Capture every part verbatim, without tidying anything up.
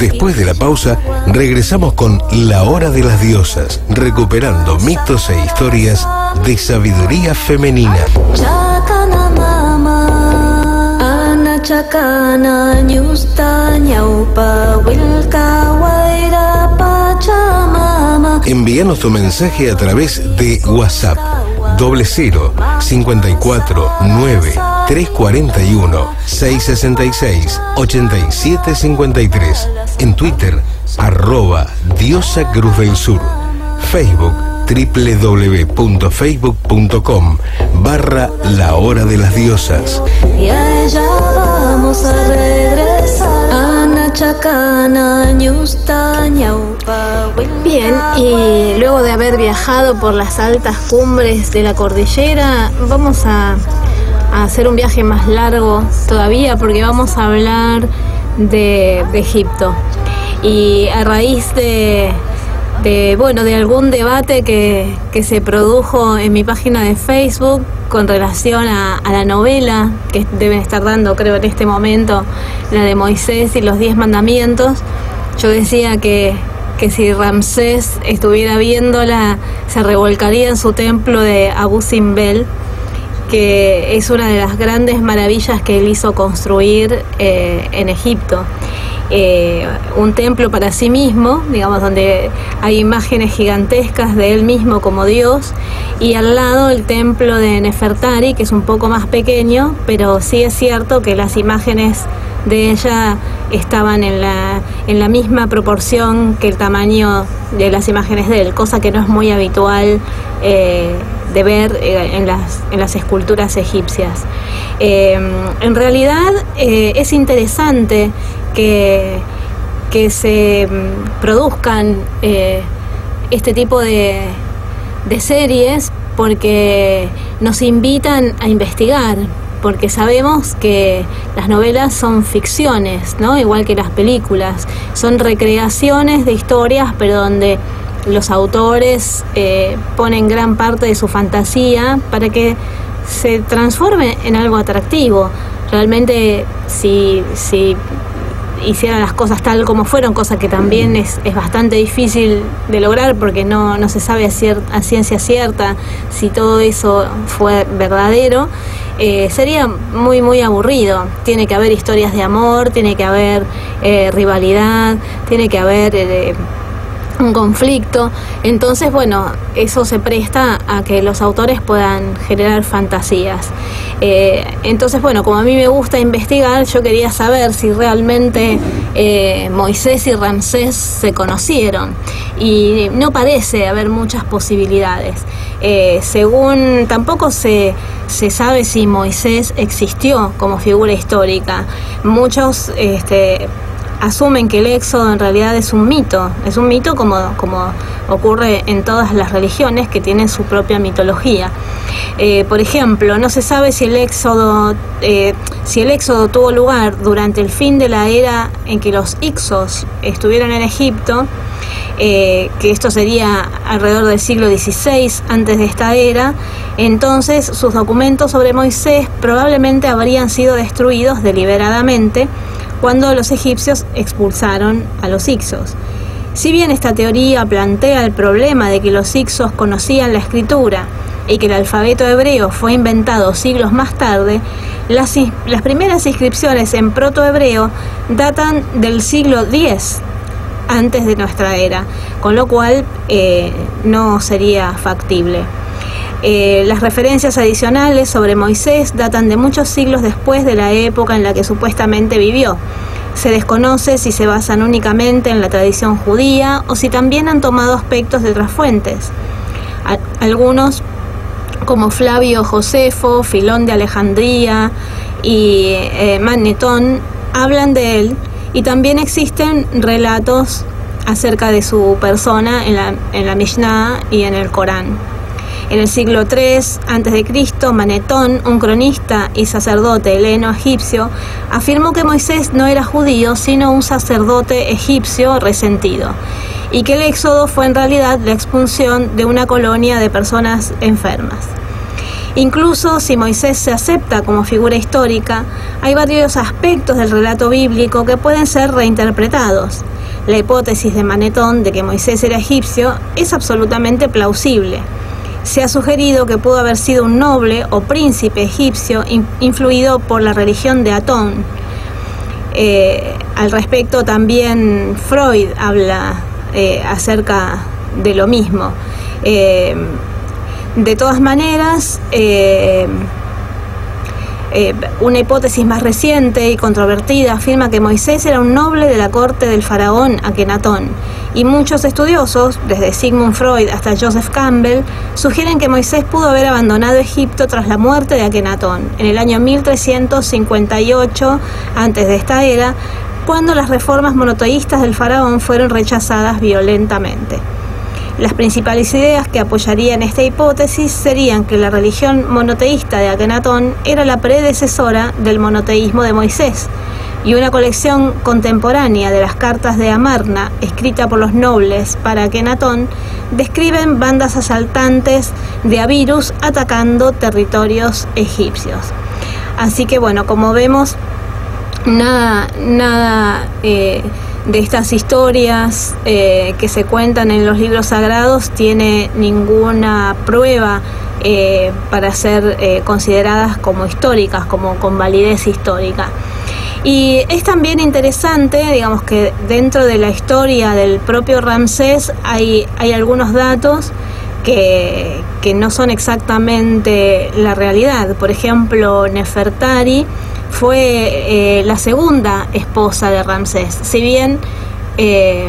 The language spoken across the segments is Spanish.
Después de la pausa, regresamos con La Hora de las Diosas, recuperando mitos e historias de sabiduría femenina. Envíanos tu mensaje a través de WhatsApp doble cero cincuenta y cuatro nueve tres cuarenta y uno seis sesenta y seis ochenta y siete cincuenta y tres. En Twitter arroba Diosa Cruz del Sur. Facebook www.facebook.com barra La Hora de las Diosas. Y a ella vamos a regresar. Bien, y luego de haber viajado por las altas cumbres de la cordillera, vamos a, a hacer un viaje más largo todavía, porque vamos a hablar de, de Egipto. Y a raíz de, de, bueno, de algún debate que, que se produjo en mi página de Facebook con relación a, a la novela que deben estar dando, creo, en este momento, la de Moisés y los diez mandamientos, yo decía que, que si Ramsés estuviera viéndola, se revolcaría en su templo de Abu Simbel, que es una de las grandes maravillas que él hizo construir eh, en Egipto. Eh, un templo para sí mismo, digamos, donde hay imágenes gigantescas de él mismo como Dios, y al lado el templo de Nefertari, que es un poco más pequeño, pero sí es cierto que las imágenes de ella estaban en la, en la misma proporción que el tamaño de las imágenes de él, cosa que no es muy habitual eh, de ver eh, en, las, en las esculturas egipcias. Eh, en realidad eh, es interesante que, que se produzcan eh, este tipo de, de series, porque nos invitan a investigar, porque sabemos que las novelas son ficciones, ¿no? Igual que las películas, son recreaciones de historias, pero donde los autores eh, ponen gran parte de su fantasía para que se transforme en algo atractivo. Realmente, si, si hicieran las cosas tal como fueron, cosa que también es, es bastante difícil de lograr, porque no, no se sabe a, cier- a ciencia cierta si todo eso fue verdadero, eh, sería muy muy aburrido. Tiene que haber historias de amor, tiene que haber eh, rivalidad, tiene que haber eh, un conflicto. Entonces, bueno, eso se presta a que los autores puedan generar fantasías. Eh, entonces, bueno, como a mí me gusta investigar, yo quería saber si realmente eh, Moisés y Ramsés se conocieron, y no parece haber muchas posibilidades. Eh, según, tampoco se, se sabe si Moisés existió como figura histórica. Muchos este, asumen que el éxodo en realidad es un mito, es un mito como, como ocurre en todas las religiones que tienen su propia mitología. Eh, por ejemplo, no se sabe si el éxodo eh, si el éxodo tuvo lugar durante el fin de la era en que los Hyksos estuvieron en Egipto, eh, que esto sería alrededor del siglo dieciséis antes de esta era. Entonces sus documentos sobre Moisés probablemente habrían sido destruidos deliberadamente cuando los egipcios expulsaron a los Hyksos. Si bien esta teoría plantea el problema de que los Hyksos conocían la escritura y que el alfabeto hebreo fue inventado siglos más tarde, las, las primeras inscripciones en protohebreo datan del siglo diez antes de nuestra era, con lo cual eh, no sería factible. Eh, las referencias adicionales sobre Moisés datan de muchos siglos después de la época en la que supuestamente vivió. Se desconoce si se basan únicamente en la tradición judía o si también han tomado aspectos de otras fuentes. A- algunos, como Flavio Josefo, Filón de Alejandría y eh, Manetón, hablan de él, y también existen relatos acerca de su persona en la, en la Mishnah y en el Corán. En el siglo tres antes de Cristo, Manetón, un cronista y sacerdote heleno-egipcio, afirmó que Moisés no era judío, sino un sacerdote egipcio resentido, y que el éxodo fue en realidad la expulsión de una colonia de personas enfermas. Incluso si Moisés se acepta como figura histórica, hay varios aspectos del relato bíblico que pueden ser reinterpretados. la hipótesis de Manetón de que Moisés era egipcio es absolutamente plausible. Se ha sugerido que pudo haber sido un noble o príncipe egipcio influido por la religión de Atón. Eh, al respecto también Freud habla eh, acerca de lo mismo. Eh, de todas maneras, eh, Eh, una hipótesis más reciente y controvertida afirma que Moisés era un noble de la corte del faraón Akenatón, y muchos estudiosos, desde Sigmund Freud hasta Joseph Campbell, sugieren que Moisés pudo haber abandonado Egipto tras la muerte de Akenatón, en el año mil trescientos cincuenta y ocho antes de esta era, cuando las reformas monoteístas del faraón fueron rechazadas violentamente. Las principales ideas que apoyarían esta hipótesis serían que la religión monoteísta de Akenatón era la predecesora del monoteísmo de Moisés, y una colección contemporánea de las cartas de Amarna, escrita por los nobles para Akenatón, describen bandas asaltantes de Abirus atacando territorios egipcios. Así que bueno, como vemos, nada, nada eh, de estas historias eh, que se cuentan en los libros sagrados tiene ninguna prueba eh, para ser eh, consideradas como históricas, como con validez histórica. Y es también interesante, digamos, que dentro de la historia del propio Ramsés hay, hay algunos datos que, que no son exactamente la realidad. Por ejemplo, Nefertari fue eh, la segunda esposa de Ramsés. Si bien eh,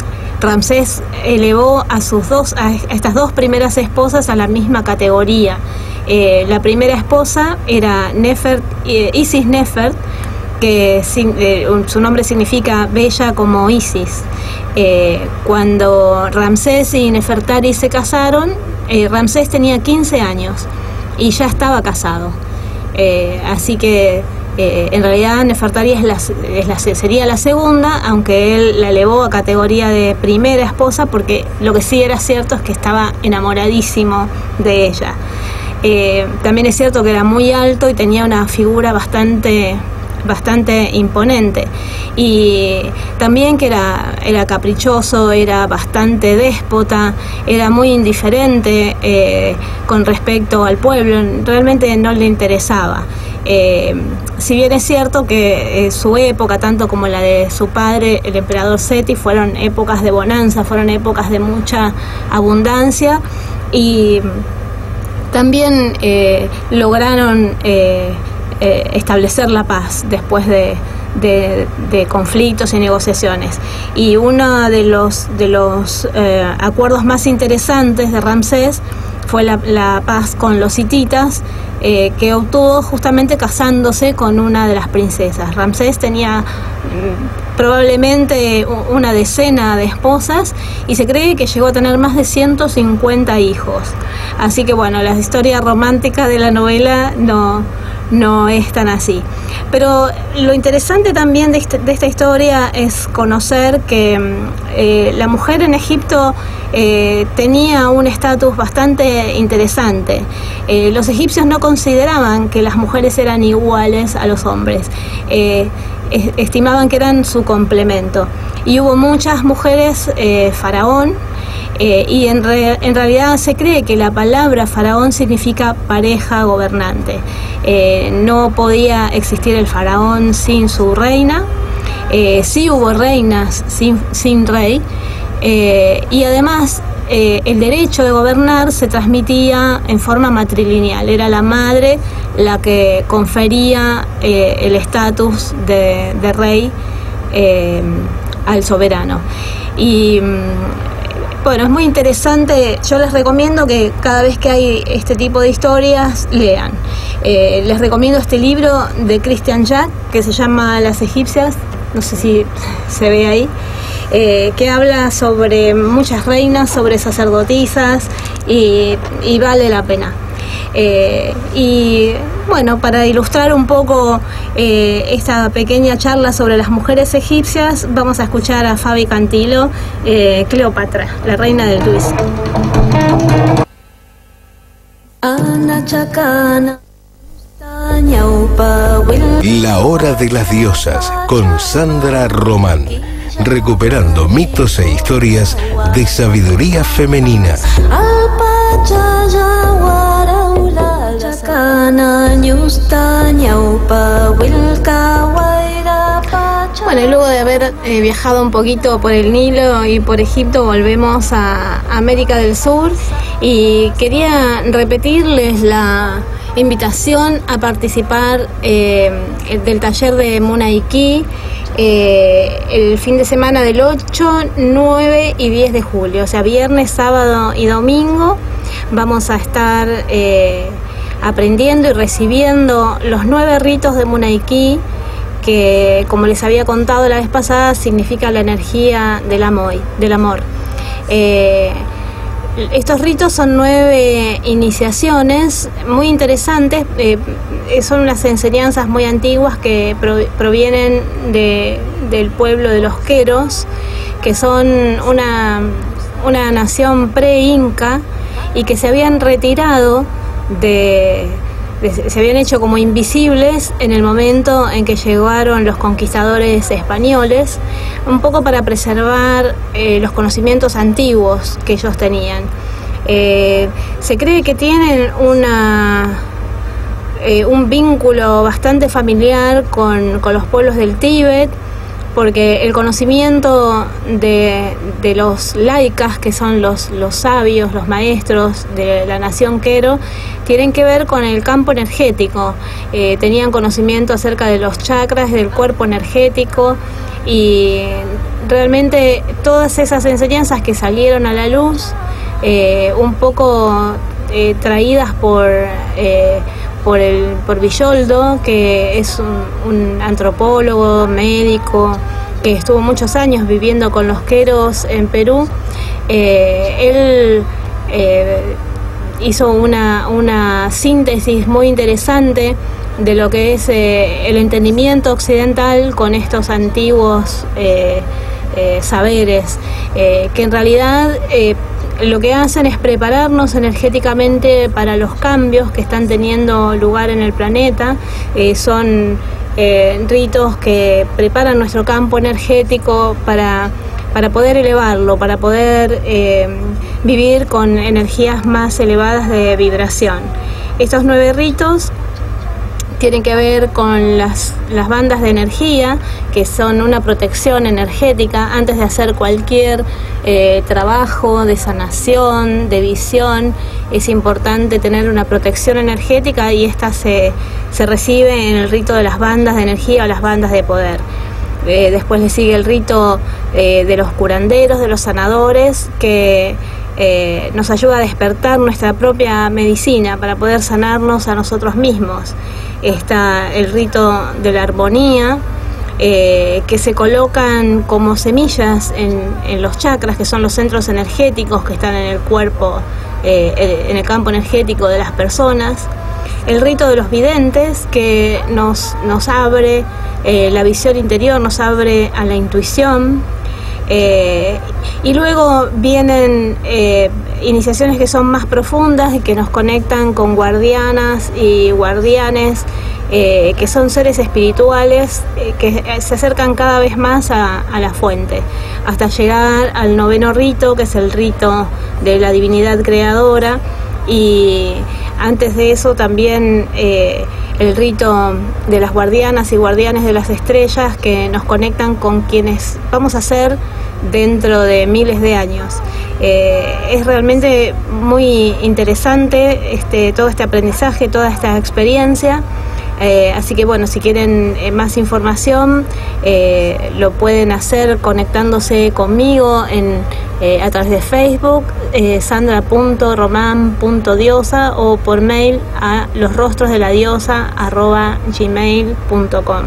Ramsés elevó a sus dos, a estas dos primeras esposas a la misma categoría. Eh, la primera esposa era Nefert, eh, Isis Nefert, que eh, su nombre significa bella como Isis. Eh, cuando Ramsés y Nefertari se casaron, eh, Ramsés tenía quince años y ya estaba casado. Eh, así que Eh, en realidad Nefertari es la, es la, sería la segunda, aunque él la elevó a categoría de primera esposa, porque lo que sí era cierto es que estaba enamoradísimo de ella. Eh, también es cierto que era muy alto y tenía una figura bastante, bastante imponente, y también que era, era caprichoso, era bastante déspota, era muy indiferente eh, con respecto al pueblo, realmente no le interesaba. Eh, si bien es cierto que eh, su época, tanto como la de su padre, el emperador Seti, fueron épocas de bonanza, fueron épocas de mucha abundancia, y también eh, lograron eh, eh, establecer la paz después de, de, de conflictos y negociaciones. Y uno de los, de los eh, acuerdos más interesantes de Ramsés fue la, la paz con los hititas, eh, que obtuvo justamente casándose con una de las princesas. Ramsés tenía mm, probablemente una decena de esposas, y se cree que llegó a tener más de ciento cincuenta hijos. Así que bueno, la historia romántica de la novela no, no es tan así. Pero lo interesante también de, este, de esta historia es conocer que eh, la mujer en Egipto eh, tenía un estatus bastante interesante. Eh, los egipcios no consideraban que las mujeres eran iguales a los hombres. Eh, estimaban que eran su complemento. Y hubo muchas mujeres eh, faraón, eh, y en, re, en realidad se cree que la palabra faraón significa pareja gobernante. Eh, no podía existir el faraón sin su reina. Eh, sí hubo reinas sin, sin rey, eh, y además eh, el derecho de gobernar se transmitía en forma matrilineal. Era la madre la que confería eh, el estatus de, de rey eh, al soberano. Y bueno, es muy interesante. Yo les recomiendo que cada vez que hay este tipo de historias lean. Eh, les recomiendo este libro de Christian Jack que se llama Las egipcias, no sé si se ve ahí, eh, que habla sobre muchas reinas, sobre sacerdotisas, y, y vale la pena. Eh, y bueno, para ilustrar un poco eh, esta pequeña charla sobre las mujeres egipcias, vamos a escuchar a Fabi Cantilo, eh, Cleopatra, la reina del twist. La hora de las diosas con Sandra Román. recuperando mitos e historias de sabiduría femenina. Bueno, luego de haber eh, viajado un poquito por el Nilo y por Egipto, volvemos a América del Sur y quería repetirles la invitación a participar eh, del taller de Munaiki eh, el fin de semana del ocho, nueve y diez de julio, o sea, viernes, sábado y domingo. Vamos a estar eh, aprendiendo y recibiendo los nueve ritos de Munaiki, que, como les había contado la vez pasada, significa la energía del amor. Del amor. Eh, estos ritos son nueve iniciaciones muy interesantes, eh, son unas enseñanzas muy antiguas que pro, provienen de, del pueblo de los Queros, que son una, una nación pre-inca y que se habían retirado de... se habían hecho como invisibles en el momento en que llegaron los conquistadores españoles, un poco para preservar eh, los conocimientos antiguos que ellos tenían. Eh, se cree que tienen una, eh, un vínculo bastante familiar con, con los pueblos del Tíbet, porque el conocimiento de, de los laikas, que son los, los sabios, los maestros de la nación Quero, tienen que ver con el campo energético. Eh, tenían conocimiento acerca de los chakras, del cuerpo energético, y realmente todas esas enseñanzas que salieron a la luz, eh, un poco eh, traídas por... Eh, por el por Villoldo, que es un, un antropólogo, médico, que estuvo muchos años viviendo con los Queros en Perú. Eh, él eh, hizo una, una síntesis muy interesante de lo que es eh, el entendimiento occidental con estos antiguos eh, eh, saberes, eh, que en realidad eh, lo que hacen es prepararnos energéticamente para los cambios que están teniendo lugar en el planeta. Eh, son eh, ritos que preparan nuestro campo energético para, para poder elevarlo, para poder eh, vivir con energías más elevadas de vibración. Estos nueve ritos tienen que ver con las, las bandas de energía, que son una protección energética. Antes de hacer cualquier eh, trabajo de sanación, de visión, es importante tener una protección energética, y esta se, se recibe en el rito de las bandas de energía o las bandas de poder. Eh, después le sigue el rito eh, de los curanderos, de los sanadores, que eh, nos ayuda a despertar nuestra propia medicina para poder sanarnos a nosotros mismos. Está el rito de la armonía, eh, que se colocan como semillas en, en los chakras, que son los centros energéticos que están en el cuerpo, eh, en el campo energético de las personas. El rito de los videntes, que nos, nos abre eh, la visión interior, nos abre a la intuición. Eh, y luego vienen eh, iniciaciones que son más profundas y que nos conectan con guardianas y guardianes, eh, que son seres espirituales eh, que se acercan cada vez más a, a la fuente, hasta llegar al noveno rito, que es el rito de la divinidad creadora. Y antes de eso también eh, el rito de las guardianas y guardianes de las estrellas, que nos conectan con quienes vamos a ser dentro de miles de años. Eh, es realmente muy interesante este, todo este aprendizaje, toda esta experiencia. Eh, así que bueno, si quieren eh, más información, eh, lo pueden hacer conectándose conmigo en, eh, a través de Facebook, eh, sandra punto roman punto diosa, o por mail a losrostrosdeladiosa arroba gmail punto com.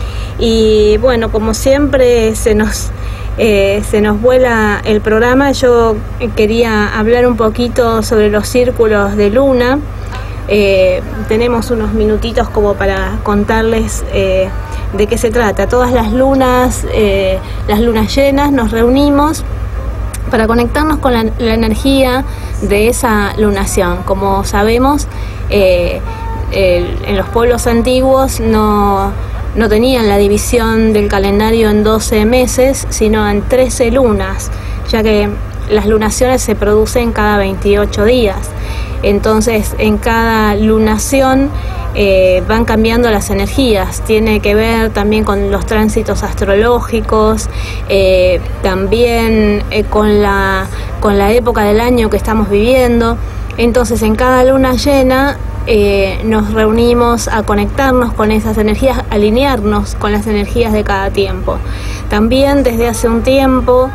Y bueno, como siempre se nos eh, se nos vuela el programa. Yo quería hablar un poquito sobre los círculos de luna. Eh, tenemos unos minutitos como para contarles eh, de qué se trata. Todas las lunas, eh, las lunas llenas, nos reunimos para conectarnos con la, la energía de esa lunación. Como sabemos, eh, el, en los pueblos antiguos no, no tenían la división del calendario en doce meses, sino en trece lunas, ya que las lunaciones se producen cada veintiocho días. Entonces, en cada lunación eh, van cambiando las energías. Tiene que ver también con los tránsitos astrológicos, eh, también eh, con la, con la época del año que estamos viviendo. Entonces, en cada luna llena eh, nos reunimos a conectarnos con esas energías, alinearnos con las energías de cada tiempo. También desde hace un tiempo,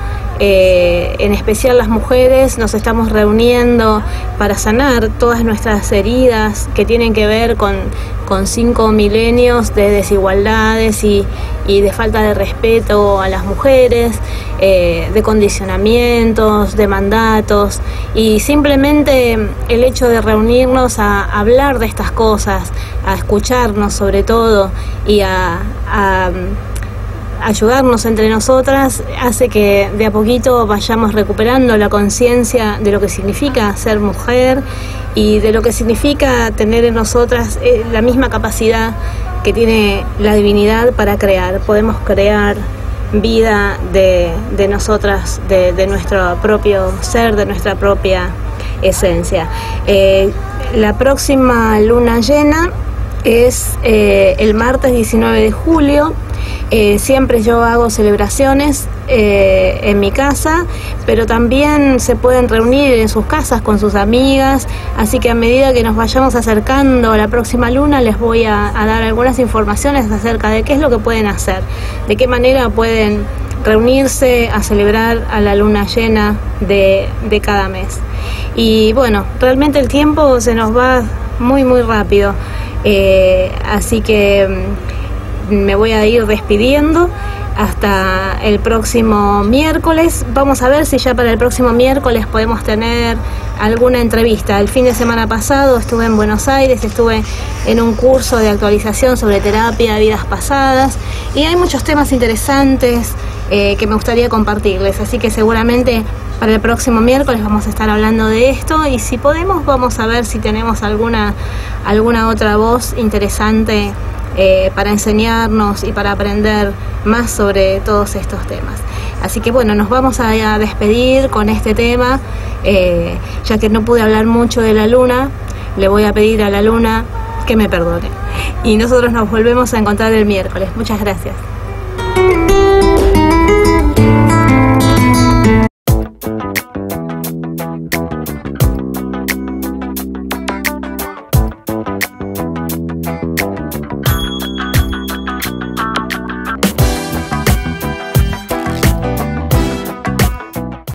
eh, en especial las mujeres, nos estamos reuniendo para sanar todas nuestras heridas que tienen que ver con, con cinco milenios de desigualdades y, y de falta de respeto a las mujeres, eh, de condicionamientos, de mandatos, y simplemente el hecho de reunirnos a hablar de estas cosas, a escucharnos sobre todo y a, a ayudarnos entre nosotras, hace que de a poquito vayamos recuperando la conciencia de lo que significa ser mujer y de lo que significa tener en nosotras eh, la misma capacidad que tiene la divinidad para crear. Podemos crear vida de, de nosotras, de, de nuestro propio ser, de nuestra propia esencia. Eh, la próxima luna llena es eh, el martes diecinueve de julio. Eh, siempre yo hago celebraciones eh, en mi casa, pero también se pueden reunir en sus casas con sus amigas, así que a medida que nos vayamos acercando a la próxima luna les voy a, a dar algunas informaciones acerca de qué es lo que pueden hacer, de qué manera pueden reunirse a celebrar a la luna llena de, de cada mes. Y bueno, realmente el tiempo se nos va muy muy rápido, eh, así que me voy a ir despidiendo hasta el próximo miércoles. Vamos a ver si ya para el próximo miércoles podemos tener alguna entrevista. El fin de semana pasado estuve en Buenos Aires, estuve en un curso de actualización sobre terapia de vidas pasadas y hay muchos temas interesantes eh, que me gustaría compartirles, así que seguramente para el próximo miércoles vamos a estar hablando de esto y si podemos vamos a ver si tenemos alguna, alguna otra voz interesante Eh, para enseñarnos y para aprender más sobre todos estos temas. Así que bueno, nos vamos a, a despedir con este tema, eh, ya que no pude hablar mucho de la luna, le voy a pedir a la luna que me perdone. Y nosotros nos volvemos a encontrar el miércoles. Muchas gracias.